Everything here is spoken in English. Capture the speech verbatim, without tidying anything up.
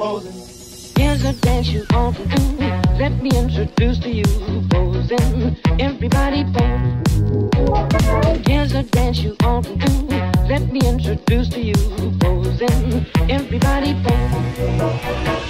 Here's a dance you ought to do. Let me introduce to you posing. Everybody pose. Here's a dance you ought to do. Let me introduce to you posing. Everybody pose.